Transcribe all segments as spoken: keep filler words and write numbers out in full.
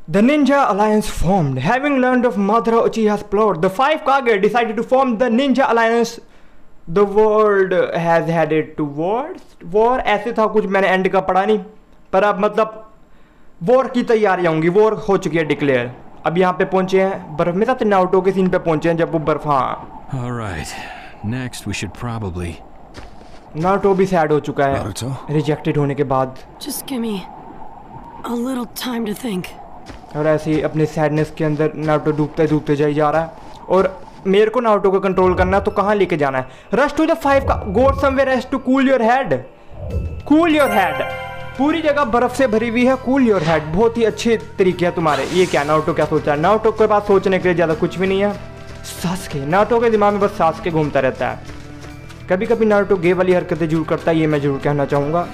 The Ninja Alliance formed. Having learned of Madara Uchiha's plot, the five Kage decided to form the Ninja Alliance. The world has headed towards war. ऐसे था कुछ, मैंने and का पढ़ा नहीं, पर अब मतलब वॉर की तैयारियां होंगी. वॉर हो चुकी है डिक्लेयर. अब यहाँ पे पहुंचे हैं बर्फ में. तो नारुतो के सीन पे पहुंचे हैं जब वो बर्फ. हाँ. Alright. Next we should probably. Naruto भी सैड हो चुका है रिजेक्टेड होने के बाद. Just give me a little time to think. और ऐसे ही अपने सैडनेस के अंदर नारुतो डूबते डूबते जाई जा रहा है. और मेरे को नारुतो को कंट्रोल करना है, तो कहाँ लेके जाना है? रश टू द फाइव का go somewhere as to cool your head. Cool your head. पूरी जगह बर्फ से भरी हुई है. Cool your head. बहुत ही अच्छे तरीके हैं तुम्हारे. ये क्या नारुतो क्या सोचा है? नारुतो के पास सोचने के लिए ज़्यादा कुछ भी नहीं है. सास्के. नारुतो के दिमाग में बस सास्के घूमता रहता है. कभी कभी नारुतो गे वाली हरकतें जरूर करता है, ये मैं जरूर कहना चाहूँगा.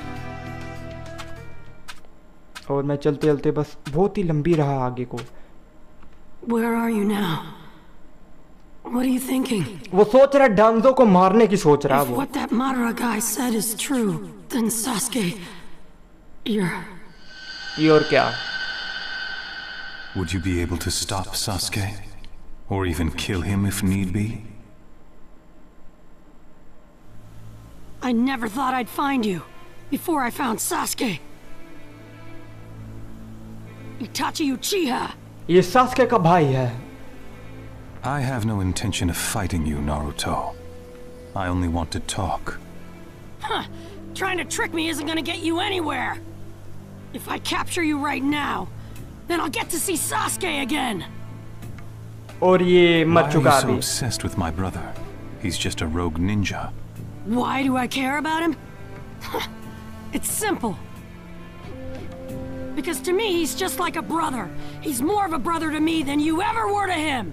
और मैं चलते चलते बस बहुत ही लंबी रहा आगे को. Where are you now? What are you thinking? वो सोच रहा है डांजो को मारने की सोच रहा है वो. If what that Madara guy said is true, then Sasuke, you're. ये और क्या? Would you be able to stop Sasuke, or even kill him if need be? I never thought I'd find you before I found Sasuke. Itachi Uchiha. ये Sasuke का भाई है. I have no intention of fighting you, Naruto. I only want to talk. Huh. Trying to trick me isn't gonna get you anywhere. If I capture you right now, then I'll get to see Sasuke again. और ये मर चुका Why are you so अभी. obsessed with my brother? He's just a rogue ninja. Why do I care about him? It's simple. Because to me, he's just like a brother. He's more of a brother to me than you ever were to him.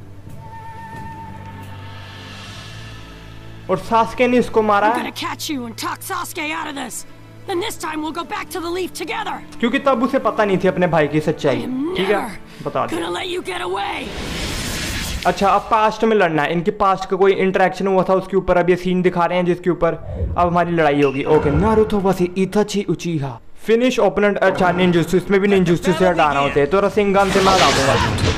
और Sasuke ने इसको मारा I'm है. gonna catch you and talk Sasuke out of this. Then this time we'll go back to the leaf together. क्योंकि तब उसे पता नहीं थी अपने भाई की सच्चाई. ठीक है, बता दे. Gonna let you get away. अच्छा, अब पास्ट में लड़ना है. इनके पास्ट का कोई इंटरेक्शन हुआ था उसके ऊपर अब ये सीन दिखा रहे हैं जिसके ऊपर अब हमारी लड़ाई होगी. Okay. Naruto versus Itachi Uchiha. Finish opponent. अच्छा, निंजुत्सु. इसमें भी निंजुत्सु से हटाना होते हैं तो रसिंगन से मैं हटा दूंगा.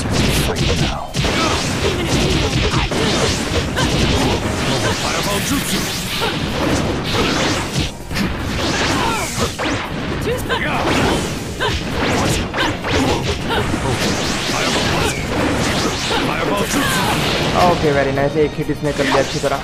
Okay, very nice. एक हिट इसने कर लिया अच्छी तरह.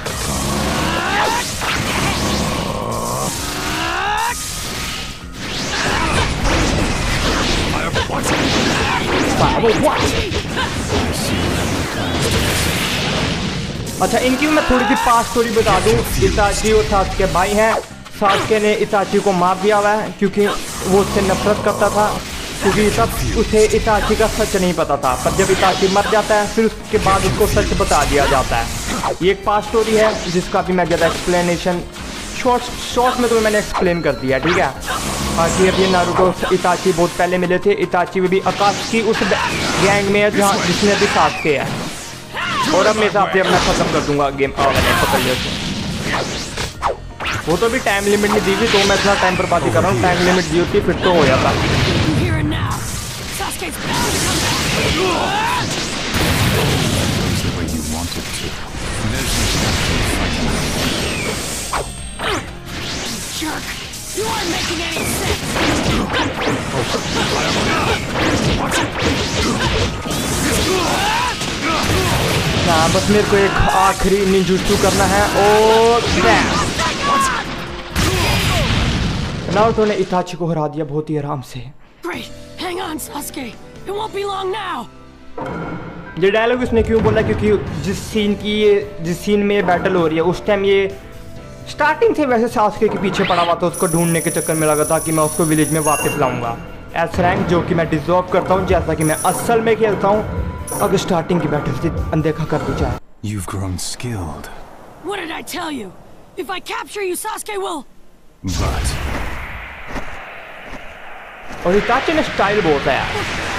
अच्छा, इनकी मैं थोड़ी सी पास स्टोरी बता दूं. इताची और सास्के भाई हैं. सास्के ने इताची को मार दिया हुआ है क्योंकि वो उससे नफरत करता था, क्योंकि तब उसे इताची का सच नहीं पता था. पर जब इताची मर जाता है फिर उसके बाद उसको सच बता दिया जाता है. ये एक पास स्टोरी है जिसका भी मैं ज़्यादा एक्सप्लेनेशन शॉर्ट शॉर्ट में तो मैंने एक्सप्लेन कर दिया. ठीक है. बाकी अब ये नारुतो इताची बहुत पहले मिले थे. इताची में भी आकाश की उस गैंग में है जहाँ जिसमें भी सास्के है. और अब मेरे हिसाब से अपना खत्म कर दूंगा गेम. पकड़ लिया. वो तो भी टाइम लिमिट नहीं दी हुई, तो मैं इतना टाइम पर बात ही कर रहा हूँ. टाइम लिमिट दी होती फिर तो हो जाता. हाँ, बस मेरे को एक आखिरी निंजुत्सु करना है और नारुतो ने इताची को हरा दिया बहुत ही आराम से. Hang on, Sasuke. It won't be long now. ये डायलॉग इसने क्यों बोला? क्योंकि जिस सीन की ये जिस सीन में ये बैटल हो रही है उस टाइम ये स्टार्टिंग से वैसे सास्के के पीछे पड़ा हुआ था. उसको ढूंढने के चक्कर में लगा था कि मैं उसको विलेज में वापस लाऊंगा. एस रैंक जो कि मैं डिजर्व करता हूँ, जैसा कि मैं असल में खेलता हूँ. अगर स्टार्टिंग की बैटल से अनदेखा कर दी जाए. You've grown skilled. What did I tell you? If I capture you, Sasuke will. But. और इताची में स्टाइल बहुत है यार.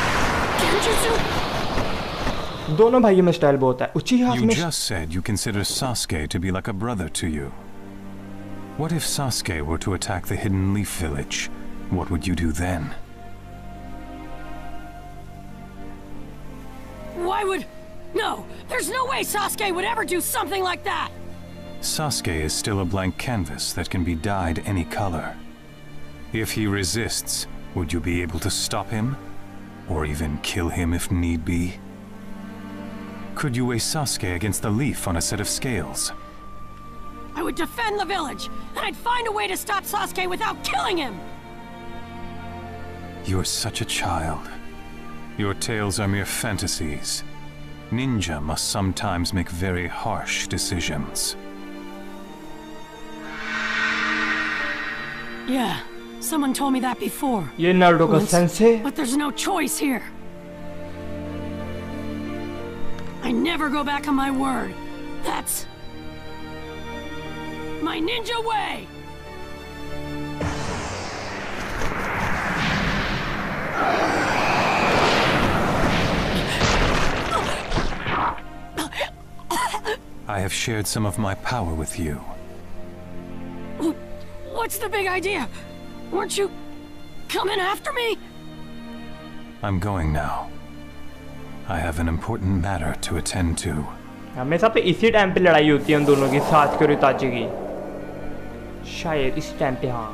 दोनों भाइयों में स्टाइल बहुत है. उचिहा में. You just said you consider Sasuke to be like a brother to you. What if Sasuke were to attack the Hidden Leaf Village? What would you do then? Why would... No, there's no way Sasuke would ever do something like that! Sasuke is still a blank canvas that can be dyed any color. If he resists, would you be able to stop him? Or even kill him if need be? Could you weigh Sasuke against the leaf on a set of scales? I would defend the village, and I'd find a way to stop Sasuke without killing him! You're such a child. Your tales are mere fantasies. Ninja must sometimes make very harsh decisions. Yeah, someone told me that before. ये Naruto का sensei But there's no choice here. I never go back on my word. That's my ninja way. I have shared some of my power with you. What's the big idea? Weren't you coming after me? I'm going now. I have an important matter to attend to. हमेशा पे इसी time पे लड़ाई होती है उन दोनों की, साथ और इताची की। शायद इस टाइम पे हाँ।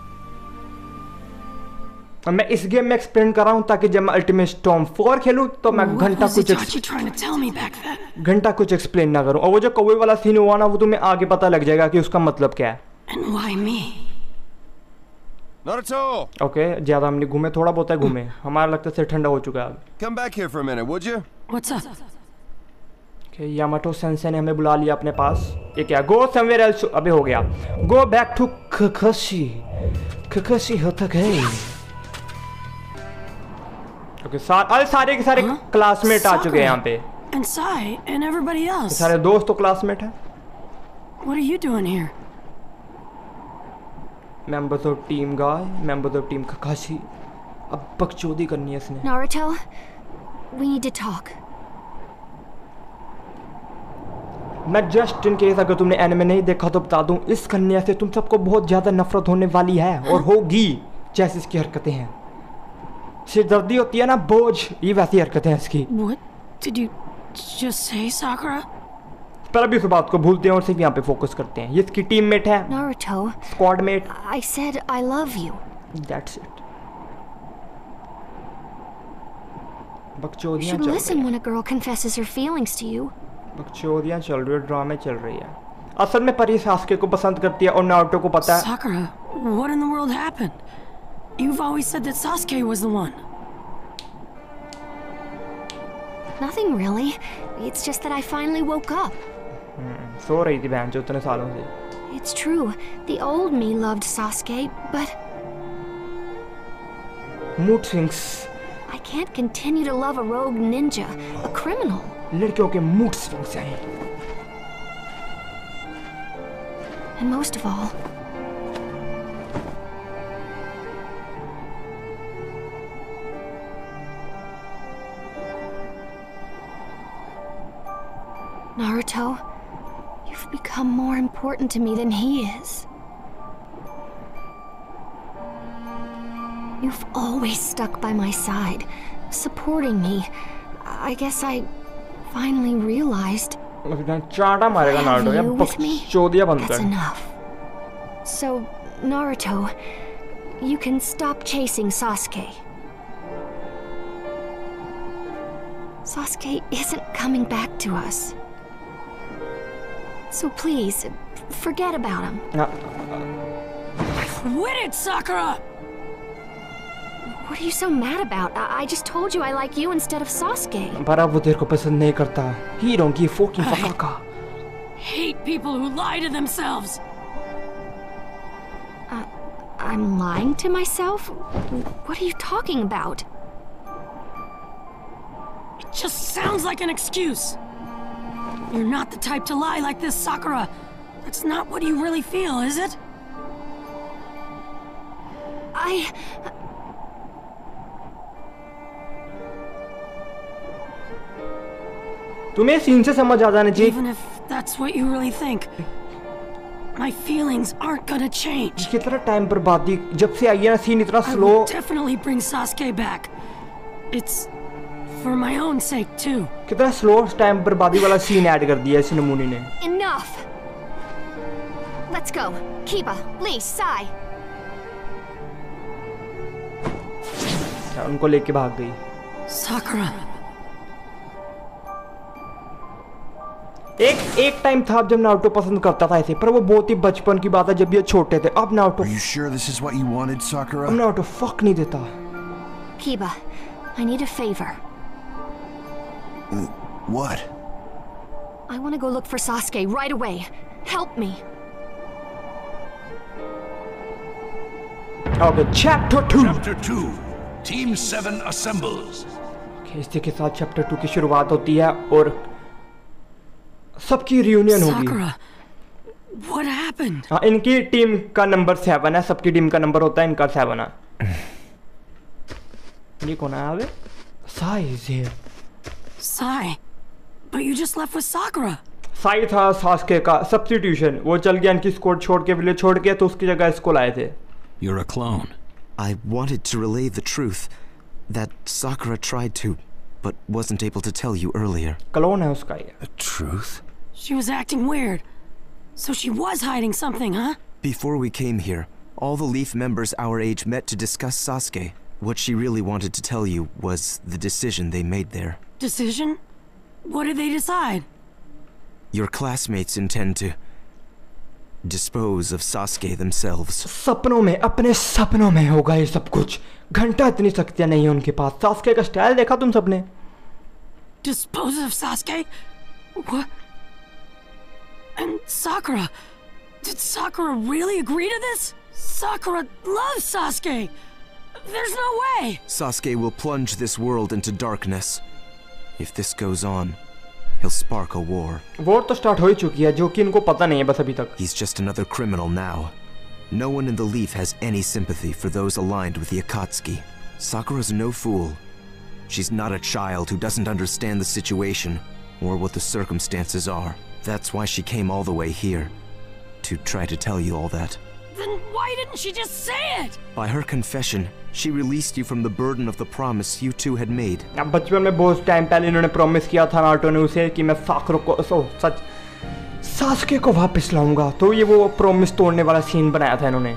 और मैं इस गेम में एक्सप्लेन कर रहा हूँ ताकि जब मैं अल्टीमेट स्टॉर्म फोर खेलूँ तो मैं घंटा कुछ घंटा कुछ एक्सप्लेन ना करूँ। और वो जो कौवे वाला सीन हुआ ना, वो तुम्हें आगे पता लग जाएगा कि उसका मतलब क्या है। And why me? Naruto! Okay, ज्यादा हमने घूमे, थोड़ा बहुत है घूमे। हमारा लगता है ठंडा हो चुका है अब। Come back here for a minute, would you? What's up? Okay, Yamato sensei ने हमें बुला लिया अपने पास। ये क्या? Go somewhere else. अबे हो गया। Go back to ककाशी। ककाशी होता गए। ओके, सारे सारे के सारे क्लासमेट आ चुके हैं यहाँ पे। And Sai and everybody else. सारे दोस्त तो क्लासमेट हैं। What are you doing here? Members of team Guy, members of team Kakashi. अब बकचोदी करनी है इसने। Naruto, we need to talk. मैं जस्ट इन केस अगर तुमने एनिमे नहीं देखा तो बता दूं, इस कन्या से तुम सबको बहुत ज्यादा नफरत होने वाली है और होगी, जैसे इसकी हरकतें हैं। सिरदर्दी होती है ना, बोझ, ये वैसी हरकतें हैं इसकी। What did you just say, Sakura? पर अभी इस बात को भूलते हैं और सिर्फ यहाँ पे फोकस करते हैं। ये इसकी टीममेट है, Naruto, squad mate. I said I love you. That's it. You बकचोदियाँ should चल listen रही when a girl confesses her feelings to you. बकचोदियाँ चल रही है, ड्रामे चल रही है। असल में परी सास्के को पसंद करती है और नारुतो को पता है। Sakura, what in the world happened? You've always said that Sasuke was the one. Nothing really. It's just that I finally woke up. सो रही थी बहन जो इतने सालों से। It's true. The old me loved Sasuke, but mood swings. I can't continue to love a rogue ninja, a criminal. लड़कियों के mood swings हैं। And most of all, Naruto, you've become more important to me than he is. You've always stuck by my side, supporting me. I guess I finally realized चाटा मारेगा Naruto या बकचोदियाँ बंद that's कर। enough. So, Naruto, you can stop chasing Sasuke. Sasuke isn't coming back to us. So please, forget about him. Quit it, Sakura! What are you so mad about? I, I just told you I like you instead of Sasuke. पर अब वो तेरे को पसंद नहीं करता। He don't give fucking fuck. Hate people who lie to themselves. Uh, I'm lying to myself? What are you talking about? It just sounds like an excuse. You're not the type to lie like this, Sakura. That's not what you really feel, is it? I... तुम्हें scene से समझ आ जाना चाहिए। Even if that's what you really think, my feelings aren't gonna change. कितना time बर्बादी जब से आई है ना, सीन इतना I slow. will definitely bring Sasuke back. It's For my own sake too. कितना स्लो टाइम बर्बादी वाला सीन ऐड कर दिया इस नमूने ने. Enough. Let's go. Kiba, please, Sai. उनको लेके भाग गई. Sakura. एक एक टाइम था जब नारुतो पसंद करता था ऐसे, पर वो बहुत ही बचपन की बात है जब ये छोटे थे. अब Naruto Are you sure this is what you wanted, Sakura? अब नारुतो फक नहीं देता. Kiba, I need a favor. Uh, what? I want to go look for Sasuke right away. Help me. Okay, chapter two. Chapter two. Team seven assembles. Okay, इसी के साथ chapter two की शुरुआत होती है और सबकी रियूनियन होगी. Sakura, what happened? हाँ, इनकी टीम का नंबर सेवन है. सबकी टीम का नंबर होता है, इनका सेवन है. ये कौन है अबे? Sai is here. Sai, but you just left with Sakura. Sai था सास्के का सब्स्टिट्यूशन. वो चल गया इनकी स्क्वाड छोड़ के, विलेज छोड़ के, तो उसकी जगह इसको लाए थे. You're a clone. I wanted to relay the truth that Sakura tried to, but wasn't able to tell you earlier. Clone है उसका ये. The truth? She was acting weird. So she was hiding something, huh? Before we came here, all the Leaf members our age met to discuss Sasuke. What she really wanted to tell you was the decision they made there. Decision? What did they decide? Your classmates intend to dispose of Sasuke themselves. सपनों में, अपने सपनों में होगा ये सब कुछ. घंटा इतनी शक्तियां नहीं है उनके पास. सास्के का स्टाइल देखा तुम सबने? Dispose of Sasuke? What? And Sakura? Did Sakura really agree to this? Sakura loves Sasuke! There's no way! Sasuke will plunge this world into darkness. If this goes on, he'll spark a war. War तो start हो ही चुकी है, जो कि इनको पता नहीं है बस अभी तक. He's just another criminal now. No one in the Leaf has any sympathy for those aligned with the Akatsuki. Sakura's no fool. She's not a child who doesn't understand the situation or what the circumstances are. That's why she came all the way here, to try to tell you all that. Then why didn't she just say it? By her confession, she released you from the burden of the promise you two had made. अब बचपन में बहुत time पहले इन्होंने promise किया था Naruto ने उसे कि मैं साकुरा को सो सच सासुके को वापस लाऊंगा. तो ये वो प्रॉमिस तोड़ने वाला सीन बनाया था इन्होंने.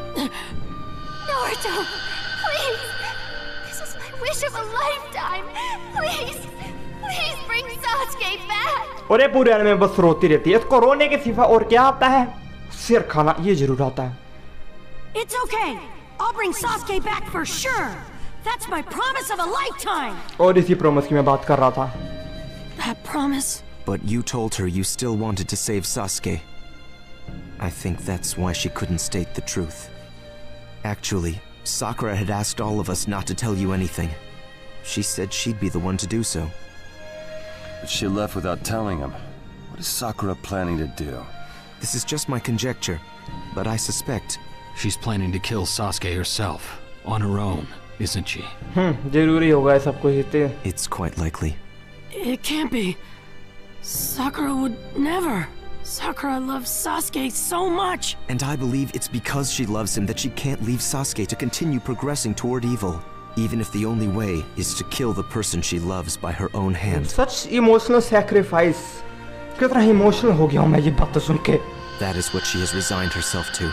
Naruto, please. This is my wish of a lifetime. Please, please bring Sasuke back. और ये पूरे एनिमे में बस रोती रहती है. इसको रोने के सिवा और क्या आता है? सिर खाना ये जरूर आता है. It's okay. I'll bring Sasuke back for sure. That's my promise of a lifetime. और इसी प्रॉमिस की मैं बात कर रहा था. That promise? But you told her you still wanted to save Sasuke. I think that's why she couldn't state the truth. Actually, Sakura had asked all of us not to tell you anything. She said she'd be the one to do so. But she left without telling him. What is Sakura planning to do? This is just my conjecture, but I suspect She's planning to kill Sasuke herself, on her own, isn't she? हम्म जरूरी होगा सब कुछ इतने. it's quite likely. It can't be. Sakura would never. Sakura loves Sasuke so much. And I believe it's because she loves him that she can't leave Sasuke to continue progressing toward evil, even if the only way is to kill the person she loves by her own hand. Such emotional sacrifice. कितना emotional हो गया हूँ मैं ये बात सुन के. That is what she has resigned herself to.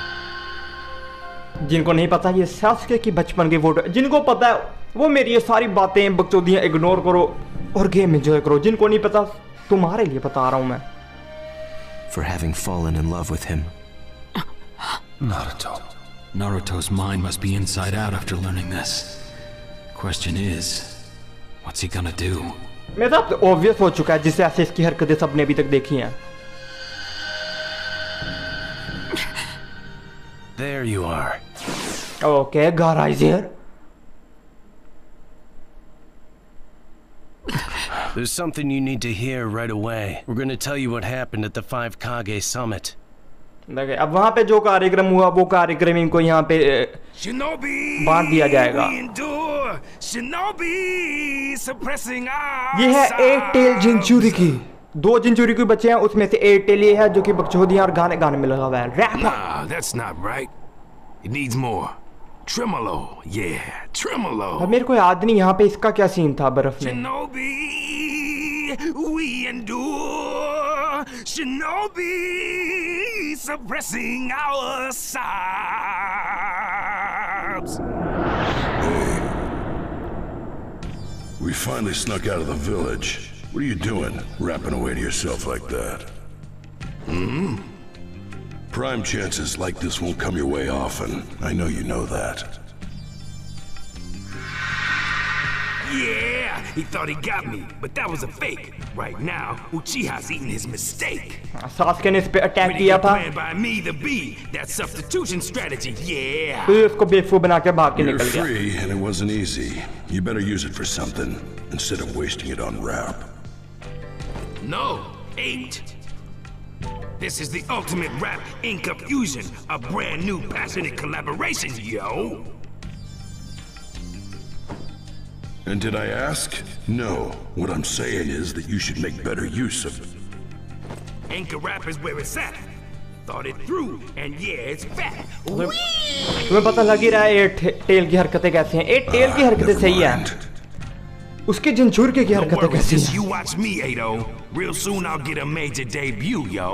जिनको नहीं पता ये सासुके की बचपन की फोटो, जिनको पता है वो मेरी ये सारी बातें बकचोदियाँ इग्नोर करो और गेम एंजॉय करो. जिनको नहीं पता तुम्हारे लिए बता रहा हूँ मैं. For having fallen in love with him. Naruto. Naruto's mind must be inside out after learning this. Question is, what's he gonna do? मेरे साथ ऑब्वियस हो चुका है जिससे ऐसे इसकी हरकतें सबने अभी तक देखी हैं. There you are. Okay, Gaara is here. There's something you need to hear right away. We're gonna tell you what happened at the Five Kage Summit. देखिए अब वहाँ पे जो कार्यक्रम हुआ वो कार्यक्रम इनको यहाँ पे Shinobi, बांट दिया जाएगा. we endure. Shinobi, suppressing our ये है एट टेल जिंचुरी की. दो जिंचुरी के बच्चे हैं उसमें से एट टेल ये है जो कि बकचोदियाँ और गाने गाने में लगा हुआ है. Rap. Nah, that's not right. It needs more. Tremolo, yeah, tremolo. अब मेरे को याद नहीं यहाँ पे इसका क्या सीन था बर्फ में। Shinobi, we endure. Shinobi, suppressing our sobs. We finally snuck out of the village. What are you doing, rapping away to yourself like that? Hmm? Prime chances like this won't come your way often. I know you know that. Yeah, he thought he got me, but that was a fake. Right now, Uchiha's eating his mistake. Sasuke ने इस पे attack किया था। Planned by me, the bee. That substitution strategy, yeah. तो उसको बेवकूफ बना के भाग के You're निकल गया। free, and it wasn't easy. You better use it for something instead of wasting it on rap. No, eight. This is the ultimate rap Inca fusion, a brand new passionate collaboration, yo. And did I ask? No. What I'm saying is that you should make better use of it. Inca rap is where it's at. Thought it through, and yeah, it's fat. तुम्हें पता लग ही रहा है ये tell की हरकतें कैसी हैं। ये टेल की हरकतें सही है, उसके जिंचूरके की हरकतें कैसी हैं। You watch me, Ado. Real soon I'll get a major debut, yo.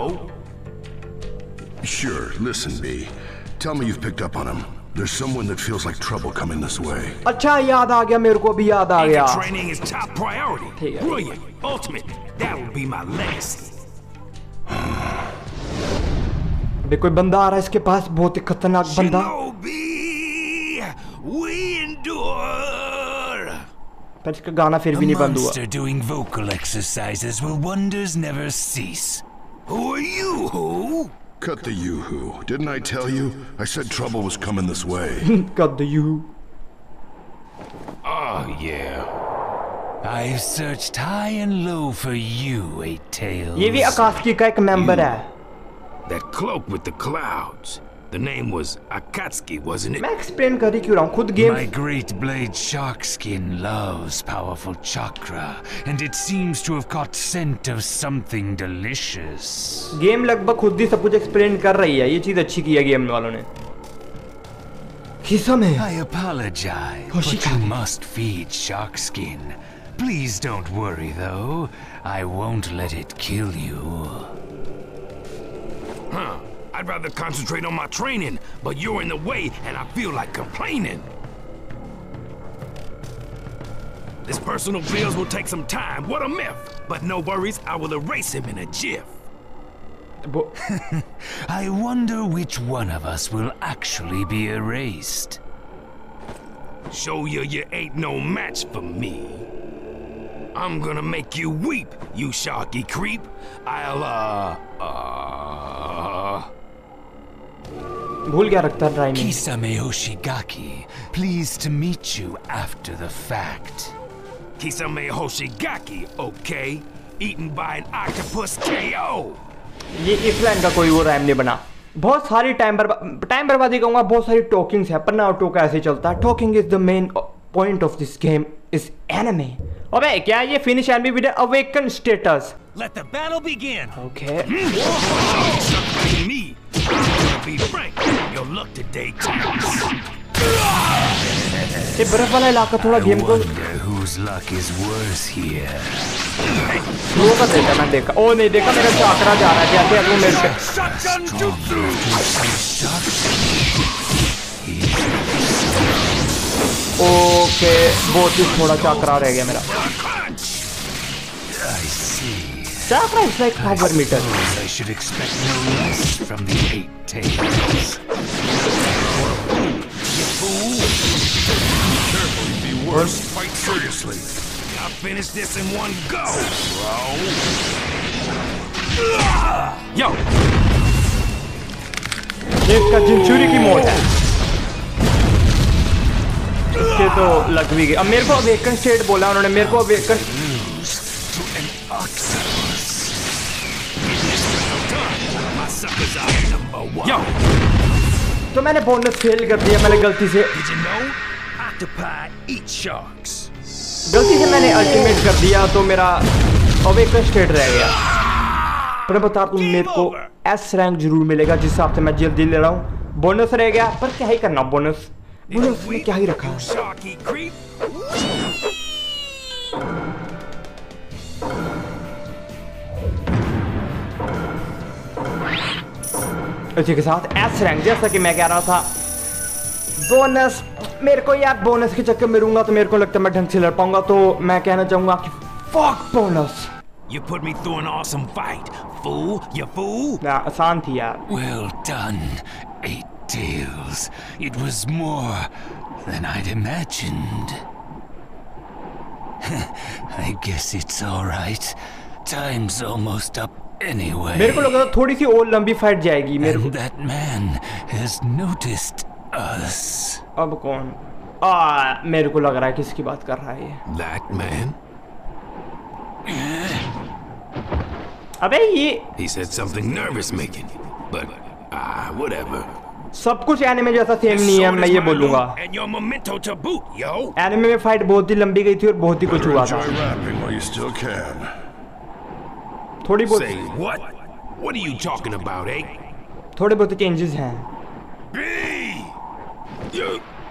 Sure. Listen, B. Tell me you've picked up on him. There's someone that feels like trouble coming this way. अच्छा याद आ गया, मेरे को भी याद आ गया। Training is top priority. Brilliant, ultimate. That will be my legacy. अबे कोई बंदा आ रहा है इसके पास, बहुत ही खतरनाक बंदा। Shinobi, we endure. पर इसका गाना फिर भी नहीं बंद हुआ। A monster doing vocal exercises will wonders never cease. Who are you, who? Cut the yoo-hoo. Didn't I tell you? I said trouble was coming this way. Cut the yoo-hoo. Oh, yeah. I've searched high and low for you, Eight Tails. ये भी आकाशकी का एक member है। That cloak with the clouds. The name was Akatsuki, wasn't it? मैं explain कर ही क्यों रहा हूँ खुद game. My great blade Sharkskin loves powerful chakra, and it seems to have caught scent of something delicious. Game लगभग खुद ही सब कुछ एक्सप्लेन कर रही है, ये चीज अच्छी की है गेम वालों ने। Kisame. I apologize, but you must feed Sharkskin. Please don't worry, though. I won't let it kill you. Huh. I'd rather concentrate on my training, but you're in the way and I feel like complaining. This personal bills will take some time, what a myth! But no worries, I will erase him in a jiff. I wonder which one of us will actually be erased. Show you you ain't no match for me. I'm gonna make you weep, you sharky creep. I'll, uh, uh... भूल गया रखता है में। Kisame Hoshigaki, pleased to meet you after the fact. Kisame Hoshigaki, okay? Eaten by an octopus K O. ये इस line का कोई वो रैम नहीं बना। बहुत सारी टाइम बर्बाद टाइम बर्बादी कहूँगा, बहुत सारी टॉकिंग्स है, पर नारुतो का ऐसे चलता है। Talking is the main point of this game is anime. अबे क्या ये finish anime with awaken status? Let the battle begin. Okay. Me. To be frank, your luck today counts. ये बर्फ वाला इलाका थोड़ा गेम को whose luck is worse here. Slow कर देता है, मैं देखा। ओ नहीं देखा, मेरा चाकरा जा रहा है जैसे अब वो मेरे पे। ओके, बहुत ही थोड़ा चाकरा रह गया मेरा। Chakra is like power meter. I should expect no less from the Eight Tails. You fool! Careful, you'd be worse. Fight seriously. I'll finish this in one go, bro. Yo! ये इसका जिंचूरी की मौत है। इसके तो लग भी गए। अब मेरे को अवेकन स्टेट बोला उन्होंने, मेरे को अवेकन Yo! तो मैंने बोनस फेल कर दिया, मैंने गलती से Did you know? Octopi eat sharks. गलती से मैंने अल्टीमेट कर दिया, तो मेरा अवेकन स्टेट रह गया। पर बता दूं, मेरे को एस रैंक जरूर मिलेगा, जिस हिसाब से मैं जल्दी ले रहा हूँ। बोनस रह गया, पर क्या ही करना बोनस। बोलो उसने क्या ही रखा है? Sharky creep. इसी के साथ एस रैंक, जैसा कि मैं कह रहा था, बोनस मेरे को यार बोनस के चक्कर में रहूंगा तो मेरे को लगता है मैं ढंग से लड़ पाऊंगा, तो मैं कहना चाहूंगा कि fuck bonus. You put me through an awesome fight, fool. You fool. ना आसान थी यार। Well done, Eight Tails. It was more than I'd imagined. I guess it's all right. Time's almost up anyway. मेरे को लगा था थोड़ी सी और लंबी फाइट जाएगी मेरे को। And that man has noticed us. अब कौन? आ, मेरे को लग रहा है किसकी बात कर रहा है ये। That man? अबे ये He said something nervous making, but ah, whatever. सब कुछ एनिमे जैसा सेम नहीं है, मैं ये बोलूंगा। And your memento to boot, yo. Anime में फाइट बहुत ही लंबी गई थी और बहुत ही कुछ हुआ था। Enjoy rapping while you still can. थोड़ी बहुत Say what? What are you talking about, eh? थोड़े बहुत चेंजेस हैं। B. You.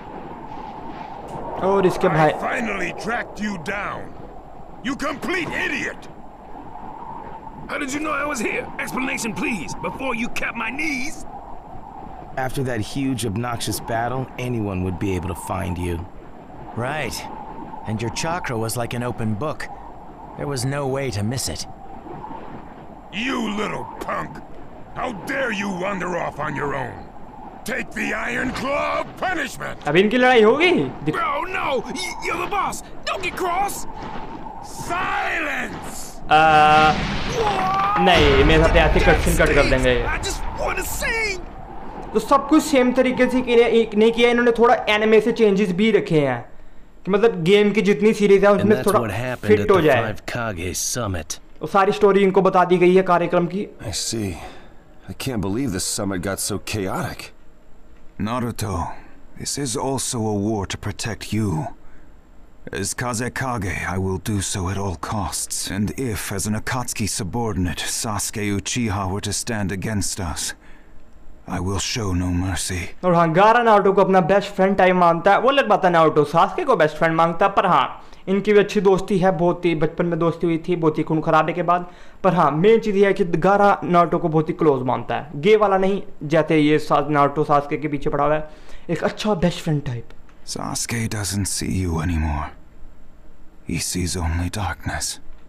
और इसके भाई I finally tracked you down. You complete idiot. How did you know I was here? Explanation, please, before you capped my knees. After that huge, obnoxious battle, anyone would be able to find you. Right. And your chakra was like an open book. There was no way to miss it. You little punk! How dare you wander off on your own? Take the Iron Claw of punishment! अब इनकी लड़ाई होगी? Bro, no! Y- You're the boss! Don't get cross! Silence! आ, नहीं, मेरे साथ ऐसे cutscene cut कर देंगे। I just want to sing. तो सब कुछ सेम तरीके से नहीं किया, इन्होंने थोड़ा एनिमे से चेंजेस भी रखे हैं कि मतलब गेम की जितनी सीरीज है उसमें थोड़ा फिट हो जाए। तो सारी स्टोरी इनको बता दी गई है कार्यक्रम की। I see. I can't believe this summit got so chaotic. Naruto, this is also a war to protect you. As Kazekage, I will do so at all costs. And if, as an Akatsuki subordinate, Sasuke Uchiha were to stand against us, I will show no mercy. और हाँ, गारा Naruto को अपना best friend time मानता है। वो अलग बात है, नारुतो सास्के को बेस्ट फ्रेंड मांगता है, पर हाँ इनकी भी अच्छी दोस्ती है, बहुत ही बचपन में दोस्ती हुई थी, बहुत ही खून खराबे के बाद। पर हाँ मेन चीज़ ये है कि गारा नारुतो को बहुत ही क्लोज मानता है, गे वाला नहीं जैसे ये नारुतो सास्के के पीछे पड़ा हुआ है, एक अच्छा best friend type. Sasuke doesn't see you anymore. He sees only darkness.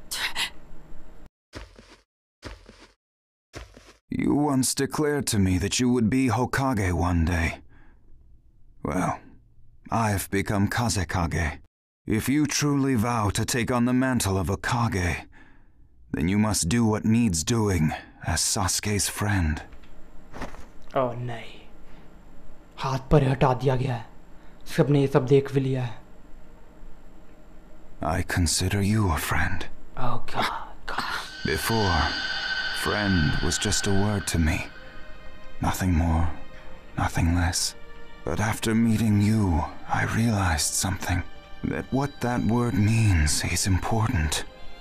You once declared to me that you would be Hokage one day. Well, I've become Kazekage. If you truly vow to take on the mantle of a Kage, then you must do what needs doing as Sasuke's friend. Oh नहीं, हाथ पर हटा दिया गया है, सबने ये सब देख भी लिया है। I consider you a friend. Oh God, God. Before, friend was just a word to me. Nothing more, nothing less. But after meeting you, I realized something. That what that word means is important.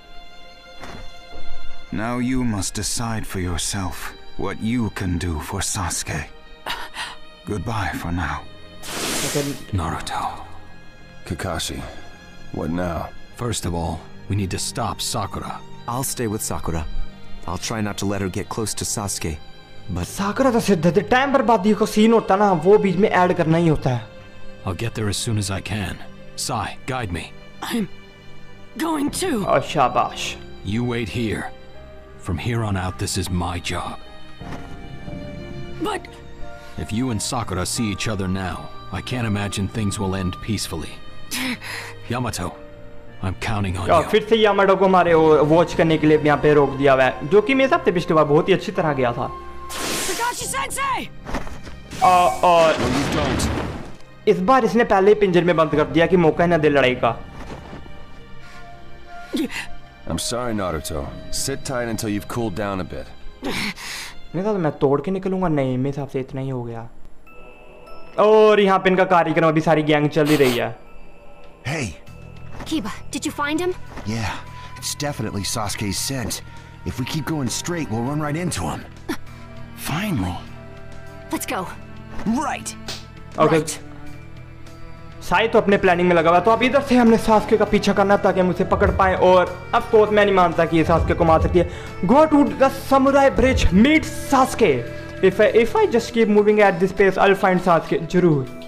Now you must decide for yourself what you can do for Sasuke. Goodbye for now. Naruto. Kakashi, what now? First of all, we need to stop Sakura. I'll stay with Sakura. I'll try not to let her get close to Sasuke. But Sakura तो सिद्ध time बर्बादी का scene होता ना, वो बीच में add करना ही होता है। I'll get there as soon as I can. Sai, guide me. I'm going to. Oh, shabash. You wait here. From here on out, this is my job. But if you and Sakura see each other now, I can't imagine things will end peacefully. Yamato, I'm counting on oh, you. फिर से Yamato को हमारे watch करने के लिए यहाँ पे रोक दिया हुआ है, जो कि मेरे हिसाब से पिछली बार बहुत ही अच्छी तरह गया था। Kakashi Sensei! और और इस बार इसने पहले ही पिंजर में बंद कर दिया कि मौका ही ना दे लड़ाई का। I'm sorry, Naruto. Sit tight until you've cooled down a bit. मेरे साथ मैं तोड़ के निकलूंगा, नहीं मेरे हिसाब से इतना ही हो गया। और यहाँ पे इनका कार्यक्रम अभी सारी गैंग चल ही रही है। Hey, Kiba, did you find him? yeah, it's definitely Sasuke's scent. If we keep going straight, we'll run right into him. Finally. Let's go. Right. Okay. Right. Sai तो अपने प्लानिंग में लगा हुआ, तो अब इधर से हमने सास्के का पीछा करना ताकि हम उसे पकड़ पाएं। और अब तो मैं नहीं मानता कि ये सास्के को मार सकती है। Go to the samurai bridge, meet Sasuke. If if I just keep moving at this pace I will find Sasuke. जरूर